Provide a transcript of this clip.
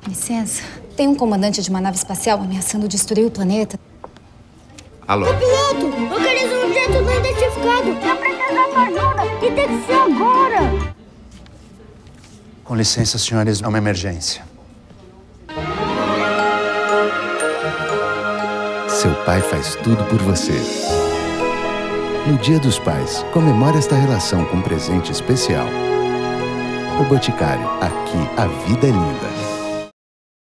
Licença. Tem um comandante de uma nave espacial ameaçando destruir o planeta. Alô? Ô, piloto! Localizei um objeto não identificado! Eu preciso da sua ajuda! E tem que ser agora! Com licença, senhores, é uma emergência. Seu pai faz tudo por você. No Dia dos Pais, comemore esta relação com um presente especial. O Boticário, aqui a vida é linda.